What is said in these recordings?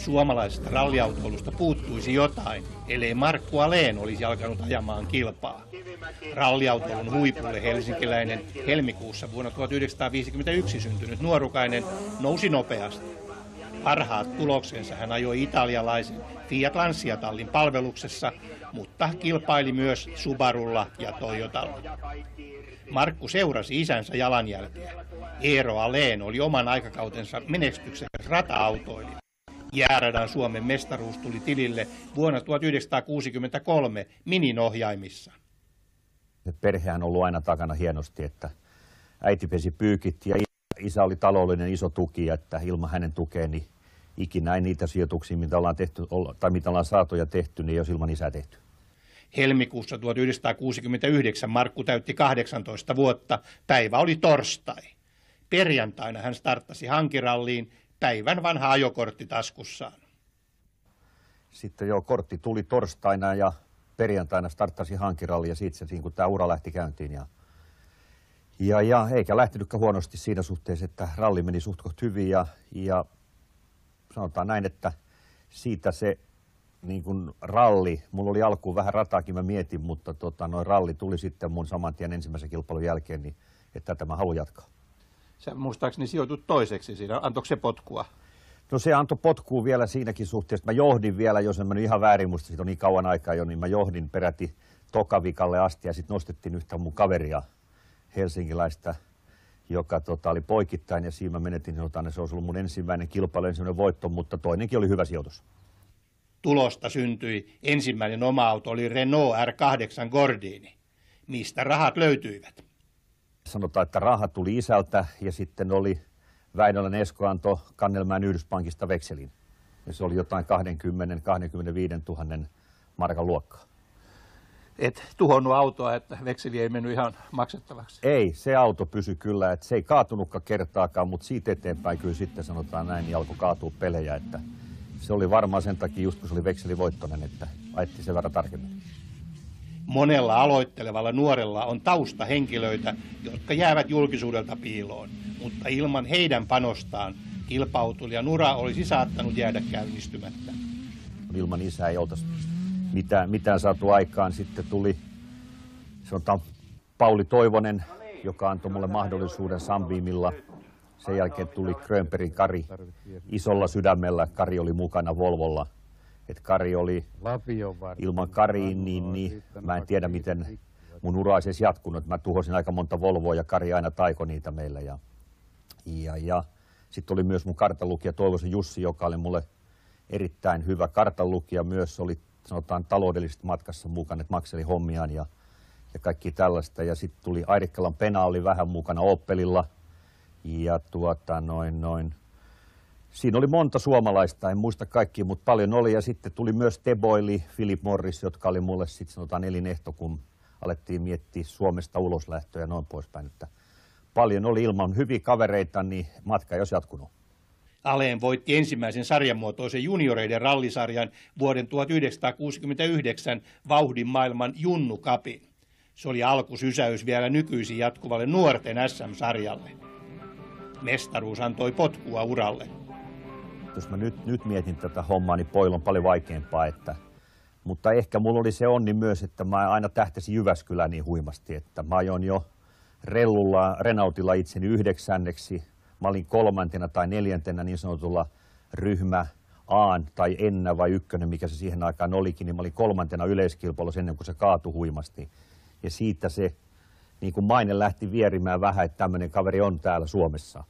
Suomalaisesta ralliautoilusta puuttuisi jotain, ellei Markku Alén olisi alkanut ajamaan kilpaa. Ralliautoilun huipulle helsinkiläinen helmikuussa vuonna 1951 syntynyt nuorukainen nousi nopeasti. Parhaat tuloksensa hän ajoi italialaisen Fiat Lancia-tallin palveluksessa, mutta kilpaili myös Subarulla ja Toyotalla. Markku seurasi isänsä jalanjälkeä. Eero Alén oli oman aikakautensa menestyksekäs rata-autoilija. Jääradan Suomen mestaruus tuli tilille vuonna 1963 Minin ohjaimissa. Perhehän on ollut aina takana hienosti, että äiti pesi pyykit ja isä oli taloudellinen iso tuki, että ilman hänen tukea niin ikinä ei niitä sijoituksia, mitä ollaan tehty tai mitä ollaan saatu ja tehty, niin ei olisi ilman isää tehty. Helmikuussa 1969 Markku täytti 18 vuotta. Päivä oli torstai. Perjantaina hän starttasi hankiralliin, päivän vanha ajokortti taskussaan. Sitten kortti tuli torstaina ja perjantaina starttasi hankiralli ja siitä se, kun tämä ura lähti käyntiin. Ja eikä lähtenytkään huonosti siinä suhteessa, että ralli meni suht koht hyvin ja sanotaan näin, että siitä se niin kuin ralli, mulla oli alkuun vähän rataakin, mä mietin, mutta noin ralli tuli sitten mun saman tien ensimmäisen kilpailun jälkeen, niin että tätä mä haluan jatkaa. Sä muistaakseni sijoitut toiseksi siinä, antoiko se potkua? No se antoi potkua vielä siinäkin suhteessa, mä johdin vielä, jos en mennyt ihan väärin, musta siitä on niin kauan aikaa jo, niin mä johdin peräti Tokavikalle asti ja sitten nostettiin yhtä mun kaveria helsinkiläistä, joka oli poikittain ja siinä mä menetin, se olisi ollut mun ensimmäinen kilpailu, ensimmäinen voitto, mutta toinenkin oli hyvä sijoitus. Tulosta syntyi. Ensimmäinen oma auto oli Renault R8 Gordini. Mistä rahat löytyivät? Sanotaan, että raha tuli isältä ja sitten oli Väinölän Esko antoi Kannelmäen Yhdyspankista vekselin. Ja se oli jotain 20-25 000 markan luokkaa. Et tuhonnut autoa, että vekseli ei mennyt ihan maksettavaksi? Ei, se auto pysyi kyllä, että se ei kaatunutkaan kertaakaan, mutta siitä eteenpäin kyllä sitten sanotaan näin, niin alkoi kaatua pelejä, että se oli varmaan sen takia, just kun se oli vekselivoittoinen, että ajettiin sen verran tarkemmin. Monella aloittelevalla nuorella on taustahenkilöitä, jotka jäävät julkisuudelta piiloon, mutta ilman heidän panostaan kilpa-autoilijan ura olisi saattanut jäädä käynnistymättä. Ilman isää ei oltaisi mitään saatu aikaan. Sitten tuli Pauli Toivonen, joka antoi mulle mahdollisuuden Sunbeamilla. Sen jälkeen tuli Grönbergin Kari isolla sydämellä. Kari oli mukana Volvolla. Et Kari oli ilman Kariin, niin mä en tiedä miten mun ura olisi edes jatkunut. Mä tuhosin aika monta Volvoa ja Kari aina taiko niitä meillä. Ja sitten oli myös mun kartanlukija Toivosen Jussi, joka oli mulle erittäin hyvä kartanlukija. Myös oli sanotaan taloudellisesti matkassa mukana, että makseli hommiaan ja kaikki tällaista. Ja sitten tuli Airikkalan Pena oli vähän mukana Opelilla. Ja siinä oli monta suomalaista, en muista kaikkia, mutta paljon oli. Ja sitten tuli myös Teboili, Philip Morris, jotka oli mulle sitten sanotaan elinehto, kun alettiin miettiä Suomesta uloslähtöä ja noin poispäin. Että paljon oli ilman hyviä kavereita, niin matka ei olisi jatkunut. Alén voitti ensimmäisen sarjanmuotoisen junioreiden rallisarjan vuoden 1969 vauhdin maailman Junnu Cupin. Se oli alkusysäys vielä nykyisin jatkuvalle nuorten SM-sarjalle. Mestaruus antoi potkua uralle. Jos mä nyt mietin tätä hommaa, niin poil on paljon vaikeampaa. Mutta ehkä mulla oli se onni myös, että mä aina tähtäsin Jyväskylään niin huimasti, että mä ajoin jo Renaultilla itseni 9. Mä olin 3. tai 4. niin sanotulla ryhmä A tai N vai 1, mikä se siihen aikaan olikin, niin mä olin 3. yleiskilpailussa ennen kuin se kaatui huimasti. Ja siitä se niin kuin maine lähti vierimään vähän, että tämmöinen kaveri on täällä Suomessa.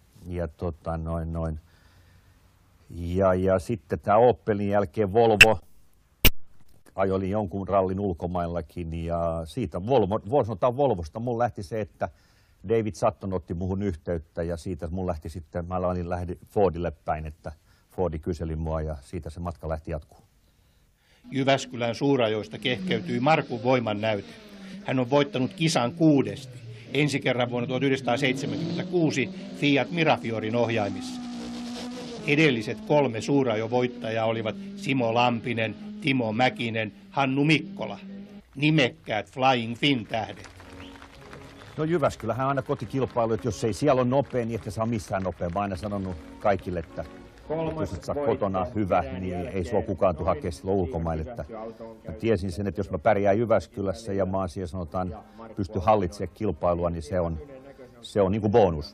Ja sitten tämä Opelin jälkeen Volvo ajoi jonkun rallin ulkomaillakin ja siitä Volvosta mun lähti se, että David Sutton otti muhun yhteyttä ja siitä mun lähti sitten, mä lähdin Fordille päin, että Fordi kyseli mua ja siitä se matka lähti jatkuu. Jyväskylän suurajoista kehkeytyi Markun voiman näyte. Hän on voittanut kisan 6. ensi kerran vuonna 1976 Fiat Mirafiorin ohjaimissa. Edelliset 3 suurajovoittajaa olivat Simo Lampinen, Timo Mäkinen, Hannu Mikkola. Nimekkäät Flying Finn-tähdet. No Jyväskylähän on aina kotikilpailu, että jos ei siellä ole nopea, niin ette saa missään nopea. Mä oon aina sanonut kaikille, että Jos et saa kotona hyvä, niin ei sua kukaan tule hakea silloin ulkomaille. Mä tiesin sen, että jos mä pärjään Jyväskylässä ja mä oon siellä sanotaan pysty hallitsemaan kilpailua, niin se on niin kuin bonus.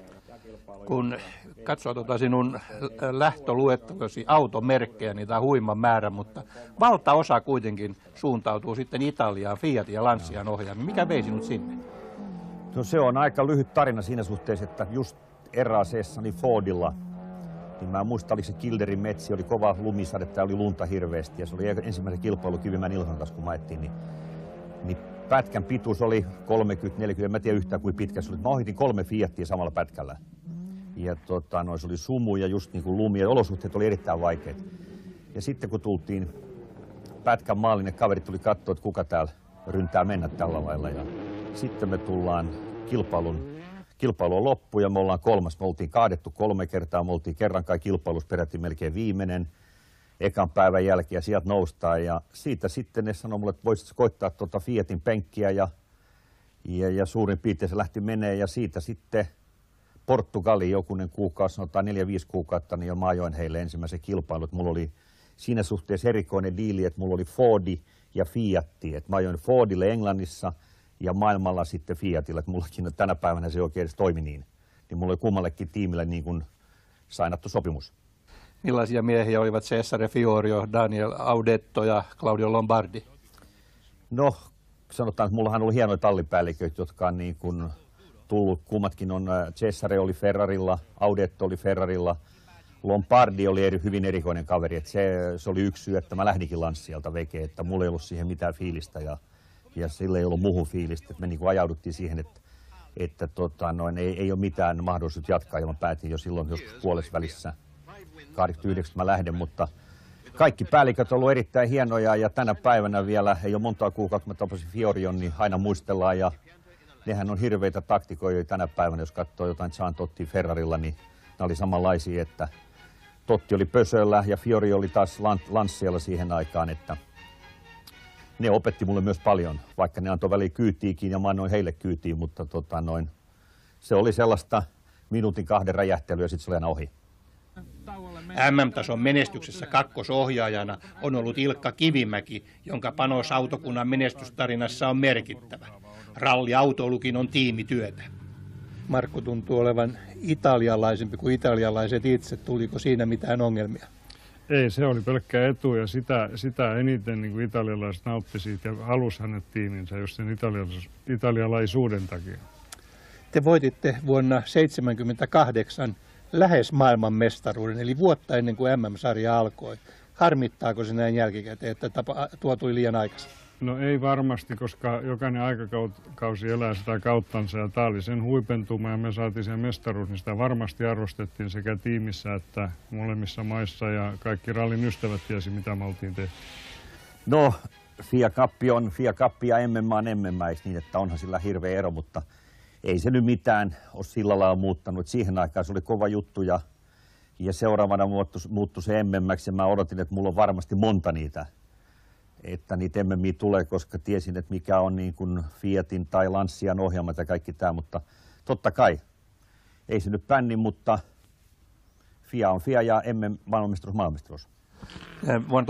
Kun katsoo sinun lähtöluettelosi automerkkejä, niin tämä on huima määrä, mutta valtaosa kuitenkin suuntautuu sitten Italiaan, Fiatin ja Lancian ohjaamaan. Mikä vei sinut sinne? No se on aika lyhyt tarina siinä suhteessa, että just RAC:ssani Fordilla, niin mä muistan, oliko se Kilderin metsi, oli kova lumisade, tää oli lunta hirveästi ja se oli ensimmäisen kilpailu Kivimäen Ilhan kanssa, kun mä ajettiin, niin pätkän pituus oli 30-40, en mä tiedä yhtään kuin pitkä se oli. Mä ohitin 3 Fiatia samalla pätkällä. Ja se oli sumu ja just niin kuin lumi ja olosuhteet oli erittäin vaikeat. Ja sitten kun tultiin pätkän maallinen, kaveri tuli katsoa, että kuka täällä ryntää mennä tällä lailla. Ja sitten me tullaan kilpailu on loppu ja me ollaan kolmas. Me oltiin kaadettu 3 kertaa, me oltiin kerran kai kilpailussa peräti melkein viimeinen ekan päivän jälkeen ja sieltä noustaan. Ja siitä sitten ne sanoi mulle, että voisit koittaa tuota Fiatin penkkiä ja suurin piirtein se lähti menee ja siitä sitten Portugali jokunen kuukausi, sanotaan 4-5 kuukautta, niin jo mä ajoin heille ensimmäisen kilpailut. Mulla oli siinä suhteessa erikoinen diili, että mulla oli Fordi ja Fiatti. Että mä ajoin Fordille Englannissa ja maailmalla sitten Fiatille. Että mullakin tänä päivänä se oikein edes toimi niin. Niin mulla oli kummallekin tiimille niin kuin sainattu sopimus. Millaisia miehiä olivat Cesare Fiorio, Daniel Audetto ja Claudio Lombardi? No, sanotaan, että mullahan oli hienoja tallipäälliköitä, jotka on niin kuin tullut, kummatkin on, Cesare oli Ferrarilla, Audetto oli Ferrarilla, Lombardi oli hyvin erikoinen kaveri, että se oli yksi syy, että mä lähdinkin Lancialta veke, että mulla ei ollut siihen mitään fiilistä ja sillä ei ollut muuhun fiilistä, että me niin kuin ajauduttiin siihen, että ei ole mitään mahdollisuutta jatkaa ja mä päätin jo silloin joskus puolessa välissä 89 mä lähden, mutta kaikki päälliköt on ollut erittäin hienoja ja tänä päivänä vielä, ei ole montaa kuukautta, kun mä tapasin Fiorion, niin aina muistellaan ja nehän on hirveitä taktikoja tänä päivänä, jos katsoo jotain Jean Tottia Ferrarilla, niin ne oli samanlaisia, että Totti oli Peugeotlla ja Fiori oli taas Lancialla siihen aikaan, että ne opetti mulle myös paljon, vaikka ne antoi väliin kyytiikin ja mä annoin heille kyytiin, mutta se oli sellaista minuutin 2 räjähtelyä ja sitten se oli aina ohi. MM-tason menestyksessä kakkosohjaajana on ollut Ilkka Kivimäki, jonka panos autokunnan menestystarinassa on merkittävä. Ralliautoilukin on tiimityötä. Markku tuntuu olevan italialaisempi kuin italialaiset itse. Tuliko siinä mitään ongelmia? Ei, se oli pelkkää etu ja sitä eniten niin kuin italialaiset nautti siitä ja halusi hänet tiiminsä just sen italialaisuuden takia. Te voititte vuonna 1978 lähes maailmanmestaruuden, eli vuotta ennen kuin MM-sarja alkoi. Harmittaako se näin jälkikäteen, että tuo tuli liian aikaisin? No ei varmasti, koska jokainen aikakausi elää sitä kauttansa ja tämä oli sen huipentuma ja me saatiin sen mestaruus, niin sitä varmasti arvostettiin sekä tiimissä että molemmissa maissa ja kaikki rallin ystävät tiesi, mitä me oltiin tehty. No, FIA Cup ja MMA on MMA, niin että onhan sillä hirveä ero, mutta ei se nyt mitään ole sillä lailla muuttanut. Siihen aikaan se oli kova juttu ja seuraavana muuttui se MM:ksi ja mä odotin, että mulla on varmasti monta niitä. Että niitä MM:iä tulee, koska tiesin, että mikä on niin kuin Fiatin tai Lancian ohjelmat ja kaikki tämä, mutta totta kai ei se nyt pänni, mutta FIA on FIA ja maailmanmestaruus. Vuonna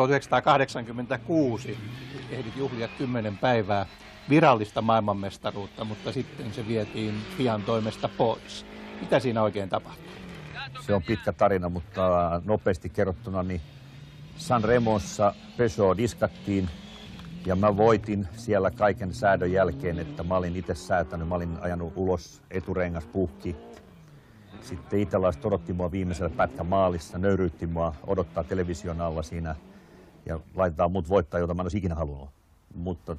1986 ehdit juhlia 10 päivää virallista maailmanmestaruutta, mutta sitten se vietiin FIAn toimesta pois. Mitä siinä oikein tapahtui? Se on pitkä tarina, mutta nopeasti kerrottuna, niin Sanremossa Peugeot diskattiin ja mä voitin siellä kaiken säädön jälkeen, että mä olin itse säätänyt, mä olin ajanut ulos eturengas puhki. Sitten italaiset odotti mua viimeisellä pätkän maalissa, nöyryytti mua odottaa television alla siinä ja laitetaan mut voittaa, jota mä en olisi ikinä halunnut. Mutta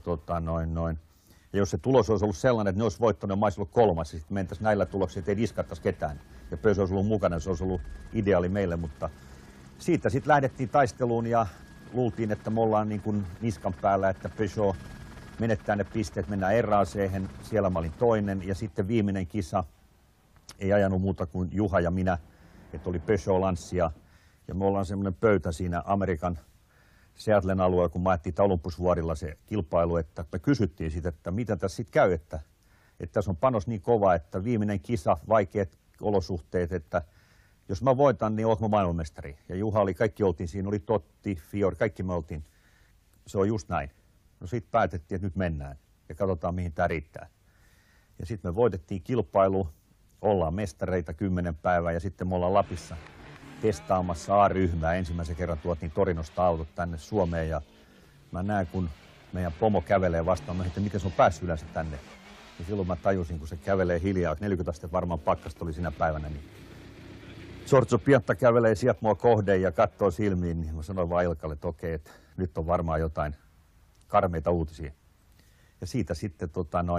Ja jos se tulos olisi ollut sellainen, että ne olisi voittanut, mä olisin ollut kolmas ja sitten mentäisiin näillä tuloksilla, että ei diskattaisi ketään. Ja Peugeot olisi ollut mukana, se olisi ollut ideaali meille, mutta siitä sitten lähdettiin taisteluun ja luultiin, että me ollaan niin kuin niskan päällä, että Peugeot menettää ne pisteet, mennään RAC:hen, siellä mä olin toinen ja sitten viimeinen kisa ei ajanut muuta kuin Juha ja minä, että oli Peugeot Lancia ja me ollaan semmoinen pöytä siinä Amerikan Seattlen alueella, kun mä ajattiin Olympusvuorilla se kilpailu, että me kysyttiin siitä, että mitä tässä sitten käy, että tässä on panos niin kova, että viimeinen kisa, vaikeat olosuhteet, että jos mä voitan, niin ootko maailmanmestari. Ja Juha oli, kaikki oltiin siinä, oli Totti, Fior, kaikki me oltiin. Se on just näin. No sitten päätettiin, että nyt mennään ja katsotaan mihin tämä riittää. Ja sitten me voitettiin kilpailu, ollaan mestareita 10 päivää ja sitten me ollaan Lapissa testaamassa A-ryhmää. Ensimmäisen kerran tuotiin Torinosta autot tänne Suomeen ja mä näen, kun meidän pomo kävelee vastaan, mä että miten se on päässyt yleensä tänne. Ja silloin mä tajusin, kun se kävelee hiljaa, 40 astetta varmaan pakkasta oli sinä päivänä, niin Giorgio Piatta kävelee sieltä mua kohden ja katsoo silmiin, niin mä sanoin vaan Ilkalle, että okei, että nyt on varmaan jotain karmeita uutisia. Ja siitä sitten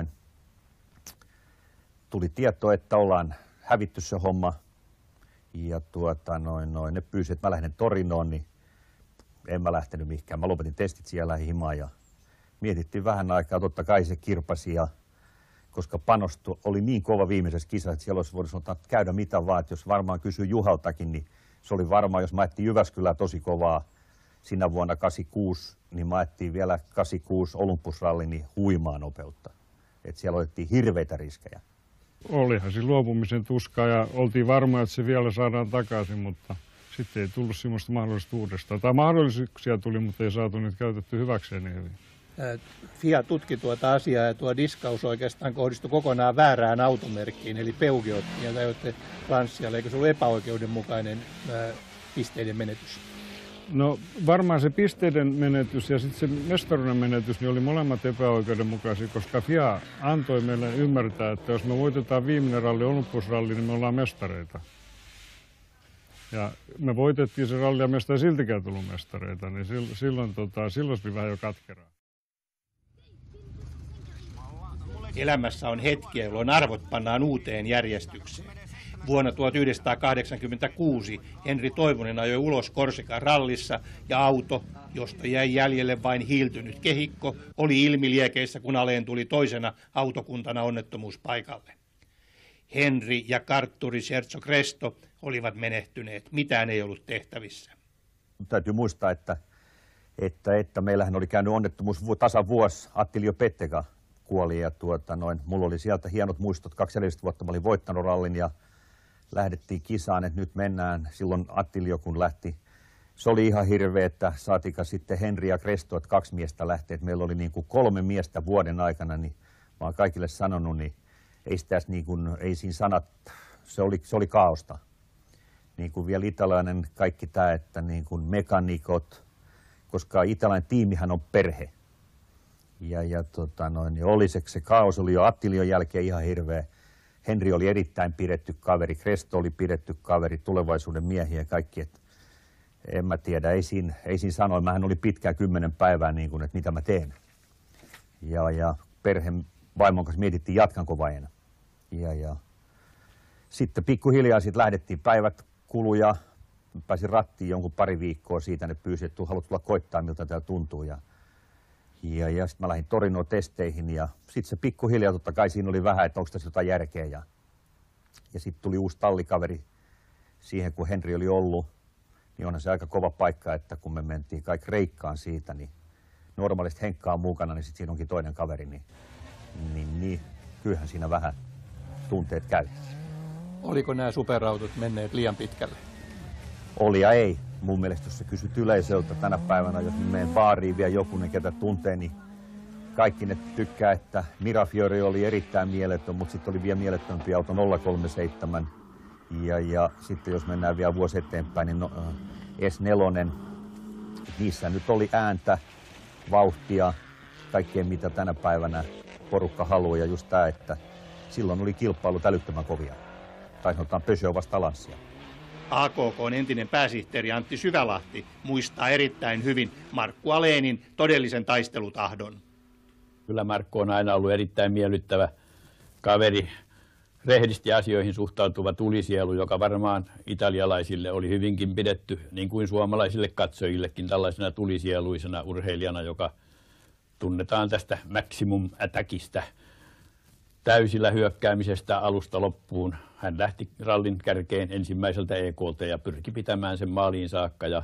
tuli tieto, että ollaan hävitty se homma. Ja ne pyysi, että mä lähden Torinoon, niin en mä lähtenyt mihinkään. Mä lopetin testit siellä himaan ja mietittiin vähän aikaa, totta kai se kirpasi, koska panosto oli niin kova viimeisessä kisassa, että siellä olisi voinut sanoa, että käydä mitä vaan. Että jos varmaan kysyy Juhaltakin, niin se oli varmaan, jos mä ajettiin Jyväskylää tosi kovaa sinä vuonna 86, niin mä ajettiin vielä 86 Olympusralli niin huimaa nopeutta. Että siellä otettiin hirveitä riskejä. Olihan se luopumisen tuskaa ja oltiin varma, että se vielä saadaan takaisin, mutta sitten ei tullut sellaista mahdollisuutta uudestaan. Tai mahdollisuuksia tuli, mutta ei saatu niitä käytetty hyväkseen niin hyvin. FIA tutki tuota asiaa ja tuo diskaus oikeastaan kohdistui kokonaan väärään automerkkiin, eli Peugeot, ja ajoitte Lancialle. Eikö se ollut epäoikeudenmukainen pisteiden menetys? No varmaan se pisteiden menetys ja sitten se mestaruuden menetys niin oli molemmat epäoikeudenmukaisia, koska FIA antoi meille ymmärtää, että jos me voitetaan viimeinen ralli, Olympusralli, niin me ollaan mestareita. Ja me voitettiin se ralli ja meistä ei siltikään tullut mestareita, niin silloin se oli vähän jo katkeraa. Elämässä on hetkiä, jolloin arvot pannaan uuteen järjestykseen. Vuonna 1986 Henri Toivonen ajoi ulos Korsikan rallissa ja auto, josta jäi jäljelle vain hiiltynyt kehikko, oli ilmiliekeissä, kun aleen tuli toisena autokuntana onnettomuuspaikalle. Henri ja kartturi Sergio Cresto olivat menehtyneet. Mitään ei ollut tehtävissä. Täytyy muistaa, että meillähän oli käynyt onnettomuus tasan vuosi. Attilio Pettega kuoli ja mulla oli sieltä hienot muistot. 2 edellistä vuotta mä olin voittanut rallin ja lähdettiin kisaan, että nyt mennään. Silloin Attilio kun lähti, se oli ihan hirveä, että saatika sitten Henri ja Cresto, että 2 miestä lähtee. Että meillä oli niin kuin 3 miestä vuoden aikana, niin mä oon kaikille sanonut, niin ei sitä niin kuin, ei siinä sanat, se oli kaaosta. Niin kuin vielä italainen kaikki tämä, että niin kuin mekanikot, koska italainen tiimihän on perhe. Ja oli se kaos oli jo Attilion jälkeen ihan hirveä. Henri oli erittäin pidetty kaveri, Cresto oli pidetty kaveri, tulevaisuuden miehiä ja kaikki. Et en mä tiedä, ei siinä sanoa. Mähän oli pitkään 10 päivää, niin kuin, että mitä mä teen. Ja perheen vaimon kanssa mietittiin, jatkanko vai en. Ja sitten pikkuhiljaa sit lähdettiin päivät kuluja. Pääsin rattiin jonkun 2 viikkoa siitä, ne pyysi, että haluat tulla koittaa, miltä tämä tuntuu. Ja sitten mä lähdin Torinoon testeihin ja sitten se pikkuhiljaa, totta kai siinä oli vähän, että onko tässä jotain järkeä. Ja sitten tuli uusi tallikaveri siihen, kun Henri oli ollut. Niin onhan se aika kova paikka, että kun me mentiin kaikki Kreikkaan siitä, niin normaalisti Henkka on mukana, niin sitten siinä onkin toinen kaveri. Niin kyllähän siinä vähän tunteet käy. Oliko nämä superautot menneet liian pitkälle? Oli ja ei. Mun mielestä, jos sä kysyt yleisöltä tänä päivänä, jos menen baariin vielä jokunen, ketä tuntee, niin kaikki ne tykkää, että Mirafiori oli erittäin mieletön, mutta sitten oli vielä mielettömpi auto 037. Ja sitten jos mennään vielä vuosi eteenpäin, niin S4. Niissä nyt oli ääntä, vauhtia, kaikkea mitä tänä päivänä porukka haluaa. Ja just tämä, että silloin oli kilpailut älyttömän kovia. Tai sanotaan Peugeot vasta Lancia. AKK:n entinen pääsihteeri Antti Syvälahti muistaa erittäin hyvin Markku Alénin todellisen taistelutahdon. Kyllä Markku on aina ollut erittäin miellyttävä kaveri, rehdisti asioihin suhtautuva tulisielu, joka varmaan italialaisille oli hyvinkin pidetty, niin kuin suomalaisille katsojillekin, tällaisena tulisieluisena urheilijana, joka tunnetaan tästä maximum attackista, täysillä hyökkäämisestä alusta loppuun. Hän lähti rallin kärkeen ensimmäiseltä EK:lta ja pyrki pitämään sen maaliin saakka ja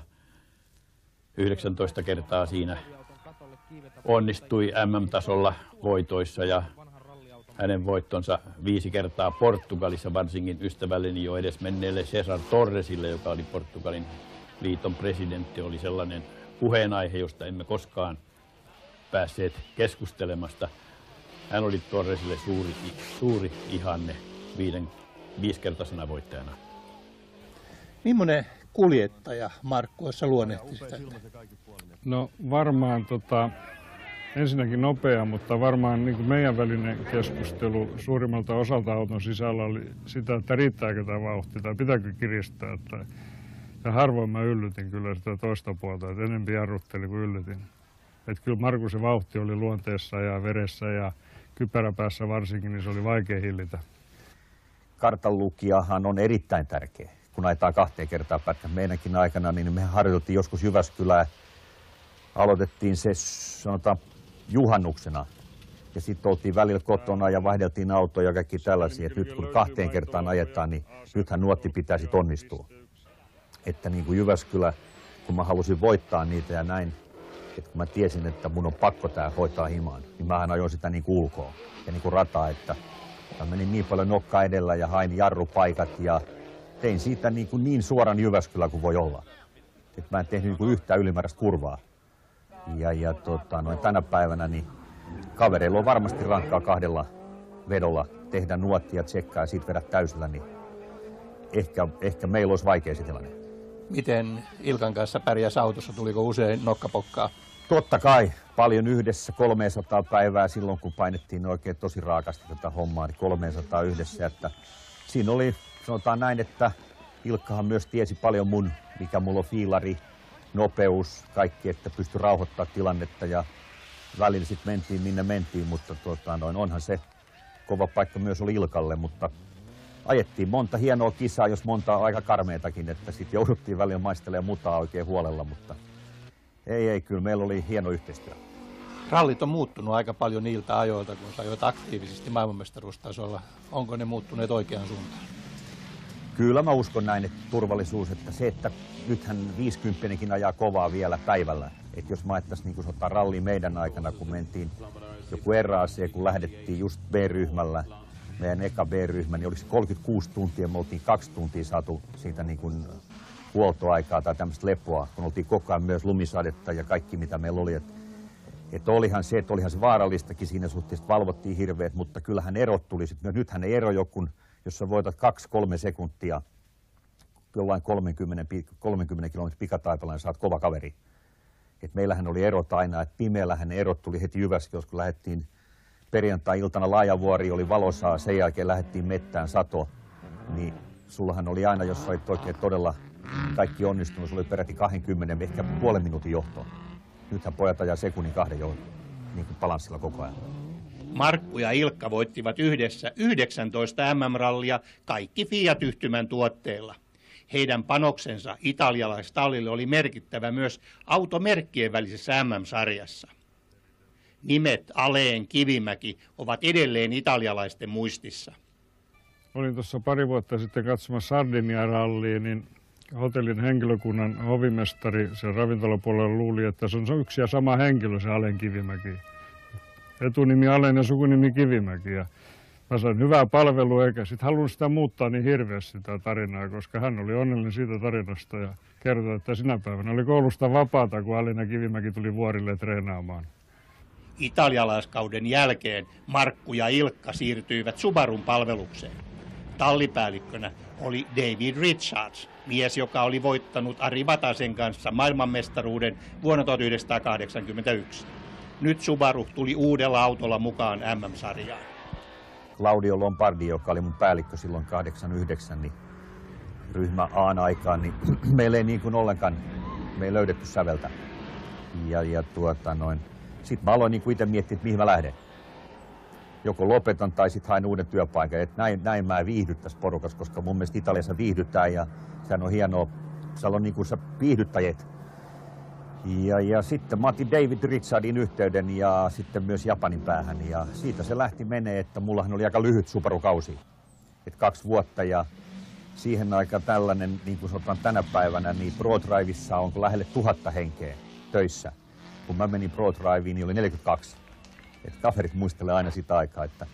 19 kertaa siinä onnistui MM-tasolla voitoissa ja hänen voittonsa 5 kertaa Portugalissa, varsinkin ystävälleni jo edes menneelle César Torresille, joka oli Portugalin liiton presidentti, oli sellainen puheenaihe, josta emme koskaan päässeet keskustelemasta. Hän oli Torresille suuri ihanne 5-kertaisena voittajana. Millainen kuljettaja Markku olisi luonnehti sitä? No varmaan ensinnäkin nopea, mutta varmaan niin kuin meidän välinen keskustelu suurimmalta osalta auton sisällä oli sitä, että riittääkö tämä vauhti tai pitääkö kiristää. Ja harvoin mä yllytin kyllä sitä toista puolta, että enempi jarrutteli kuin yllytin. Että kyllä Markusen vauhti oli luonteessa ja veressä ja kypäräpäässä varsinkin, niin se oli vaikea hillitä. Kartanlukijahan on erittäin tärkeä, kun ajetaan 2 kertaa pätkän. Meidänkin aikana niin me harjoiteltiin joskus Jyväskylää. Aloitettiin se, sanotaan, juhannuksena. Ja sitten oltiin välillä kotona ja vaihdeltiin autoja ja kaikki tällaisia. Et nyt kun 2 kertaan ajetaan, niin nythän nuotti pitäisi onnistua. Että niin kuin Jyväskylä, kun mä halusin voittaa niitä ja näin, että kun mä tiesin, että mun on pakko tää hoitaa himaan, niin mähän ajoin sitä niin kuin ulkoa ja niin kuin rataa, että mä menin niin paljon nokka edellä ja hain jarrupaikat ja tein siitä niin suoran Jyväskylä kuin voi olla. Että mä en tehnyt niin kuin yhtään ylimääräistä kurvaa. Ja tänä päivänä niin kavereilla on varmasti rankkaa 2 vedolla tehdä nuottia, tsekkaa ja siitä vedä täysillä, niin ehkä meillä olisi vaikea se tilanne. Miten Ilkan kanssa pärjäsi autossa? Tuliko usein nokkapokkaa? Totta kai, paljon yhdessä, 300 päivää silloin, kun painettiin oikein tosi raakasti tätä hommaa, niin 300 yhdessä. Että siinä oli, sanotaan näin, että Ilkkahan myös tiesi paljon mikä mulla on fiilari, nopeus, kaikki, että pystyi rauhoittamaan tilannetta ja välillä sitten mentiin minne mentiin, mutta onhan se kova paikka myös oli Ilkalle, mutta ajettiin monta hienoa kisaa, jos monta aika karmeitakin, että sitten jouduttiin välillä maistelemaan mutaa oikein huolella, mutta ei, kyllä meillä oli hieno yhteistyö. Rallit on muuttunut aika paljon niiltä ajoilta, kun sä ajoit aktiivisesti maailmanmestaruustasolla. Onko ne muuttuneet oikeaan suuntaan? Kyllä mä uskon näin, että turvallisuus, että se, että nythän 50-kin ajaa kovaa vielä päivällä. Että jos mä ajattaisiin niin ottaa rallia meidän aikana, kun mentiin joku RAC, kun lähdettiin just B-ryhmällä, meidän eka B-ryhmä, niin oliko se 36 tuntia, me oltiin 2 tuntia saatu siitä niin kuin huoltoaikaa tai tämmöistä lepoa, kun oltiin koko ajan myös lumisadetta ja kaikki mitä meillä oli. Että olihan se vaarallistakin siinä suhteessa, että valvottiin hirveät, mutta kyllähän erot tuli sitten. Nythän ne ero joku, jos sä voitat 2-3 sekuntia jollain 30 kilometrin pikataipalla, niin saat kova kaveri. Et meillähän oli erot aina, että pimeällähän ne erot tuli heti Jyväskylässä, kun lähdettiin perjantai-iltana Laajavuori, oli valosaa, sen jälkeen lähdettiin mettään sato, niin sullahan oli aina, jos olit oikein todella kaikki onnistunut, sulla oli peräti 20, ehkä puolen minuutin johto. Nythän pojat ajaa sekunnin 2 jo niin kuin balanssilla koko ajan. Markku ja Ilkka voittivat yhdessä 19 MM-rallia kaikki Fiat-yhtymän tuotteilla. Heidän panoksensa italialaistallille oli merkittävä myös automerkkien välisessä MM-sarjassa. Nimet Aleen, Kivimäki ovat edelleen italialaisten muistissa. Olin tuossa pari vuotta sitten katsomassa Sardinia-rallia, niin hotellin henkilökunnan hovimestari sen ravintolapuolella luuli, että se on yksi ja sama henkilö, se Aleen Kivimäki. Etunimi Aleen ja sukunimi Kivimäki. Ja mä sain hyvää palvelua, eikä sitten halunnut sitä muuttaa niin hirveästi sitä tarinaa, koska hän oli onnellinen siitä tarinasta ja kertoi, että sinä päivänä oli koulusta vapaata, kun Aleen ja Kivimäki tuli vuorille treenaamaan. Italialaiskauden jälkeen Markku ja Ilkka siirtyivät Subarun palvelukseen. Tallipäällikkönä oli David Richards, mies, joka oli voittanut Ari Vatasen kanssa maailmanmestaruuden vuonna 1981. Nyt Subaru tuli uudella autolla mukaan MM-sarjaan. Claudio Lombardi, joka oli mun päällikkö silloin 89, niin ryhmä A:n aikaan, niin meillä ei niin kuin ollenkaan, me ei löydetty säveltä. Sitten mä aloin niin kuin itse miettiä, että mihin mä lähden. Joko lopetan tai sitten haen uuden työpaikan. Et näin mä viihdyt tässä porukassa, koska mun mielestä Italiassa viihdytään ja sehän on hienoa. Siellä on niin kuin viihdyttäjät. Ja sitten mä otin David Richardin yhteyden ja sitten myös Japanin päähän. Ja siitä se lähti menee, että mullahan oli aika lyhyt Subaru-kausi. 2 vuotta ja siihen aikaan tällainen, niin kuin sanotaan tänä päivänä, niin ProDrivessa on lähelle 1000 henkeä töissä. Kun mä menin ProDriveen, niin oli 42. Et kaverit muistelee aina sitä aikaa, että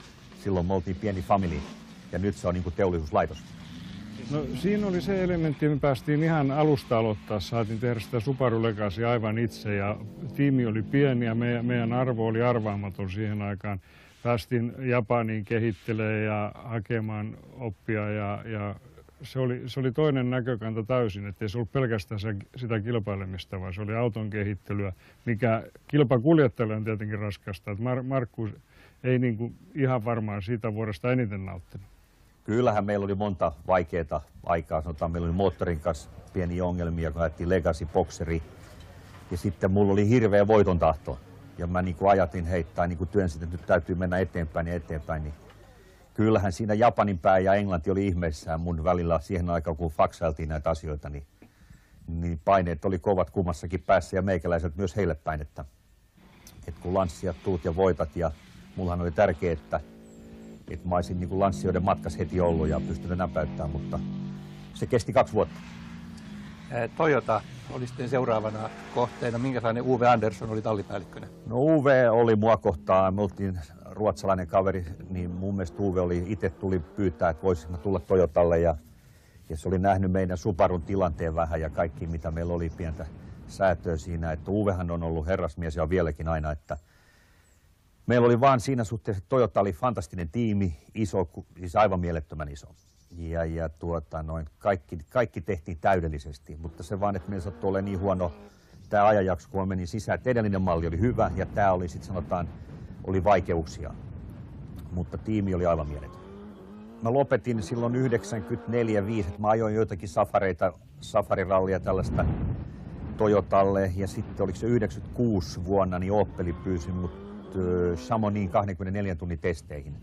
Silloin me oltiin pieni family ja nyt se on niin kuin teollisuuslaitos. No siinä oli se elementti, me päästiin ihan alusta aloittaa, saatiin tehdä sitä Subaru Legacya aivan itse ja tiimi oli pieni ja meidän arvo oli arvaamaton siihen aikaan. Päästiin Japaniin kehittelemään ja hakemaan oppia ja se oli toinen näkökanta täysin, ettei se ollut pelkästään sitä kilpailemista, vaan se oli auton kehittelyä, mikä kilpakuljettajalle on tietenkin raskasta. Että Markku ei niin kuin ihan varmaan siitä vuodesta eniten nauttinut. Kyllähän meillä oli monta vaikeaa aikaa. Sanotaan, meillä oli moottorin kanssa pieniä ongelmia, kun ajettiin Legacy Boxeri. Ja sitten mulla oli hirveä voiton tahto. Ja mä niin kuin ajatin heittää, niin kuin työnsin, että nyt täytyy mennä eteenpäin ja eteenpäin. Niin kyllähän siinä Japanin pää ja Englanti oli ihmeissään mun välillä siihen aikaan, kun faksailtiin näitä asioita. Niin paineet oli kovat kummassakin päässä ja meikäläiseltä myös heille päin. Että kun lanssia tuut ja voitat ja mullahan oli tärkeää, että mä olisin niin kuin lanssioiden matkas heti ollut ja pystynyt näpäyttämään, mutta se kesti 2 vuotta. Toyota oli sitten seuraavana kohteena. Minkälainen Uwe Andersson oli tallipäällikkönä? No Uwe oli mua kohtaan. Me oltiin ruotsalainen kaveri, niin mun mielestä Uwe itse tuli pyytää, että voisin tulla Toyotalle ja se oli nähnyt meidän Subarun tilanteen vähän ja kaikki mitä meillä oli pientä säätöä siinä. Että Uwehan on ollut herrasmies ja vieläkin aina, että meillä oli vaan siinä suhteessa, että Toyota oli fantastinen tiimi, iso, siis aivan mielettömän iso. Ja kaikki tehtiin täydellisesti, mutta se vaan, että meillä sattui olemaan niin huono tämä ajanjakso, kun meni sisään, että edellinen malli oli hyvä ja tämä oli sitten sanotaan, oli vaikeuksia, mutta tiimi oli aivan mieletön. Mä lopetin silloin 94-5, että mä ajoin joitakin safarirallia tällaista Toyotalle ja sitten oliko se 96 vuonna, niin Opel pyysi mut Chamonixin 24 tunnin testeihin.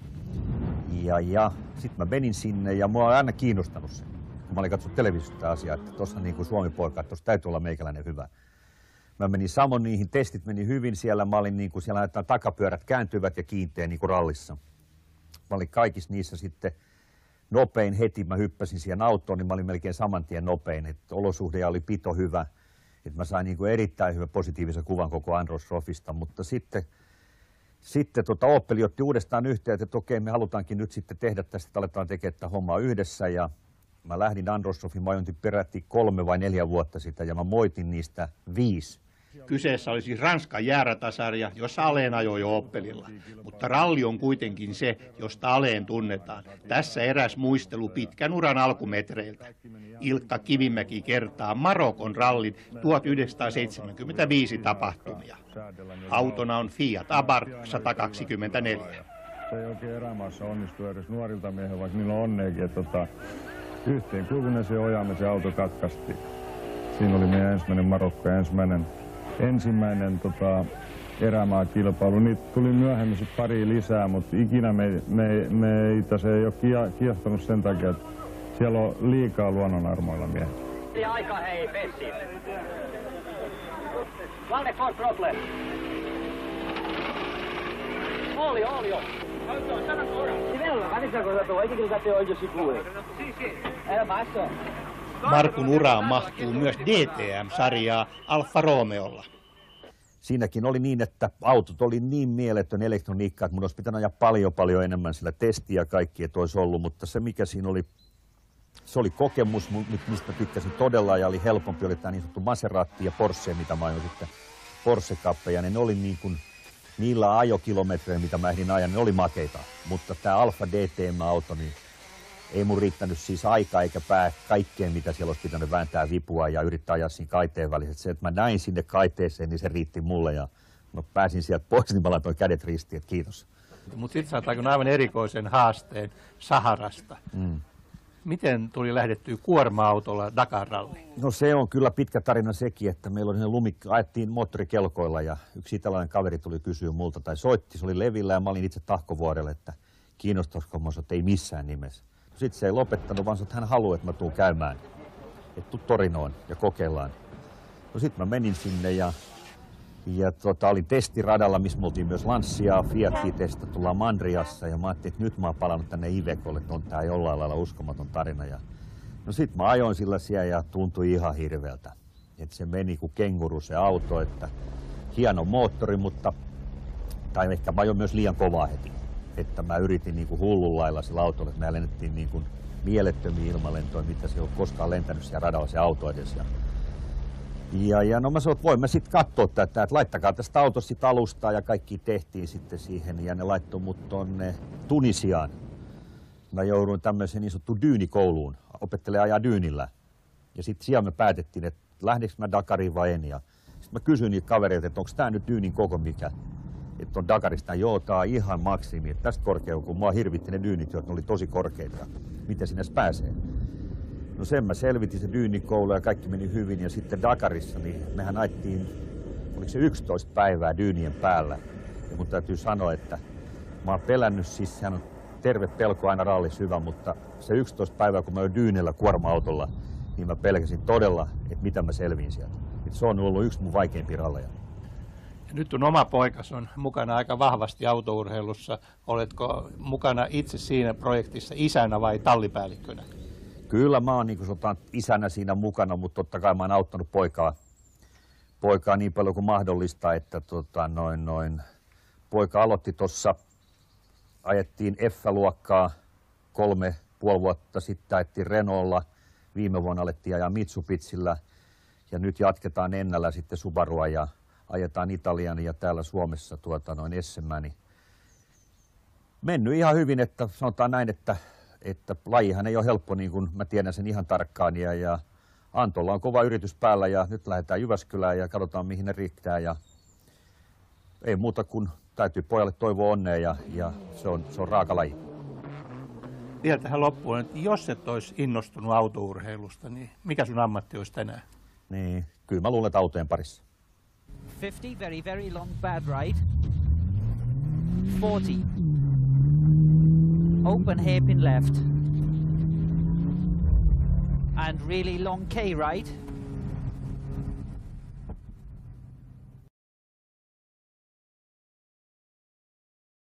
Ja sitten mä menin sinne ja mua on aina kiinnostanut se. Kun mä olin katsonut televisiosta asiaa, että tuossa niin kuin Suomi-poika, että tuossa täytyy olla meikäläinen hyvä. Mä menin Chamonixin, testit meni hyvin siellä. Mä olin niin kuin siellä, että takapyörät kääntyvät ja kiinteä niin kuin rallissa. Mä olin kaikissa niissä sitten nopein heti. Mä hyppäsin siihen autoon, niin mä olin melkein saman tien nopein. Että olosuhde oli pito hyvä. Että mä sain niin kuin erittäin hyvän positiivisen kuvan koko Andros Trophysta, mutta sitten Opel otti uudestaan yhteyttä, että okei, me halutaankin nyt sitten tehdä tästä, että aletaan tekemään tätä hommaa yhdessä. Ja mä lähdin Andros Trophyin, mä ajoin peräti 3 vai 4 vuotta sitä ja mä moitin niistä 5. Kyseessä oli siis Ranskan jääratasarja, jossa Aleen ajoi jo Opelilla. Mutta ralli on kuitenkin se, josta Aleen tunnetaan. Tässä eräs muistelu pitkän uran alkumetreiltä. Ilkka Kivimäki kertaa Marokon rallin 1975 tapahtumia. Autona on Fiat Abarth 124. Se ei oikein erämaassa onnistu edes nuorilta miehiltä, vaikka niillä on onneekin, että yhteen kulkunen se ojamme se auto katkasti. Siinä oli meidän ensimmäinen Marokko ja ensimmäinen erämaakilpailu. Niitä tuli myöhemmin sit pari lisää, mutta ikinä meitä se ei ole kiehtonut sen takia, että siellä on liikaa luonnonarmoilla miehiä. Aika hei, Pessi. Valde for problem. Olio. Markun uraan mahtuu myös DTM-sarjaa Alfa Romeolla. Siinäkin oli niin, että autot oli niin mieletön elektroniikka, että mun olisi pitänyt ajaa paljon enemmän sillä testiä ja kaikki, että olisi ollut, mutta se mikä siinä oli, se oli kokemus, mistä tykkäsin todella ja oli helpompi, oli tämä niin sanottu Maserati ja Porsche, mitä mä ajoin sitten Porsche-kappeja, niin ne oli niin kuin niillä ajokilometreillä, mitä mä ehdin ajan, ne oli makeita, mutta tämä Alfa DTM-auto, niin ei mun riittänyt siis aika eikä pää kaikkeen, mitä siellä olisi pitänyt vääntää vipua ja yrittää ajaa siinä kaiteen välissä. Se, että mä näin sinne kaiteeseen, niin se riitti mulle ja mä pääsin sieltä pois, niin mä laitoin kädet ristiin, että kiitos. Mutta sitten sä oot aivan erikoisen haasteen Saharasta. Miten tuli lähdettyä kuorma-autolla Dakar-ralliin? No se on kyllä pitkä tarina sekin, että meillä oli ajettiin moottorikelkoilla ja yksi italainen kaveri tuli kysyä multa tai soitti, se oli levillä ja mä olin itse Tahkovuorelle, että kiinnostaisiko mä, että ei missään nimessä. Sitten se ei lopettanut, vaan että hän haluaa, että mä tuun käymään, että tuu Torinoon ja kokeillaan. No sitten mä menin sinne ja olin testiradalla, missä me oltiin myös Lancia, Fiatia testattu La Mandriassa ja mä ajattelin, että nyt mä oon palannut tänne Ivecolle, että on tää jollain lailla uskomaton tarina. No sit mä ajoin sillä siellä ja tuntui ihan hirveältä. Että se meni kuin kenguru se auto, että hieno moottori, mutta tai ehkä mä ajoin myös liian kovaa heti. että mä yritin niin kuin hullun lailla sillä autolla, että me lennettiin niin kuin mielettömiä ilmalentoja, mitä se ei ole koskaan lentänyt siellä radalla se auto edes. Ja no mä sanoin, että voimme sitten katsoa tätä, että laittakaa tästä autosta sit alustaa ja kaikki tehtiin sitten siihen ja ne laittoi mut tonne Tunisiaan. Mä jouduin tämmöiseen niin sanottuun dyynikouluun, opettelemaan ajaa dyynillä. Ja sitten siellä me päätettiin, että lähdekö mä Dakariin vai en. Ja sitten mä kysyin niitä kavereilta, että onko tää nyt dyynin koko mikä. Että on Dakarista, joo, tää on ihan maksimi. Että tästä korkeaa, kun mua hirvitti ne dyynit, jotka oli tosi korkeita. Miten sinne pääsee? No sen mä selvitin se dyynikoulu ja kaikki meni hyvin. Ja sitten Dakarissa, niin mehän ajettiin, oliko se 11 päivää dyynien päällä. Ja mun täytyy sanoa, että mä oon pelännyt, siis sehän on terve pelko aina rallis hyvä, mutta se 11 päivää, kun mä oon dyynillä kuorma-autolla, niin mä pelkäsin todella, että mitä mä selviin sieltä. Et se on ollut yksi mun vaikeimpia ralleja. Ja nyt on oma poikas on mukana aika vahvasti autourheilussa. Oletko mukana itse siinä projektissa isänä vai tallipäällikkönä? Kyllä mä oon niin kuin isänä siinä mukana, mutta totta kai mä oon auttanut poikaa niin paljon kuin mahdollista, että poika aloitti tuossa, ajettiin F-luokkaa 3,5 vuotta sitten, ajettiin Renaultlla, viime vuonna alettiin ajaa Mitsubishilla ja nyt jatketaan Ennällä sitten Subarua ja ajetaan Italian ja täällä Suomessa Essemää. Niin mennyt ihan hyvin, että sanotaan näin, että lajihan ei ole helppo, niin kuin mä tiedän sen ihan tarkkaan. Ja Antolla on kova yritys päällä ja nyt lähdetään Jyväskylään ja katsotaan mihin ne riittää. Ja ei muuta kuin täytyy pojalle toivoa onnea ja se on raaka laji. Vielä tähän loppuun, että jos et olisi innostunut autourheilusta, niin mikä sun ammatti olisi tänään? Niin, kyllä mä luulen, että autojen parissa. 50, very, very long bad ride. 40. Open hairpin left. And really long K ride.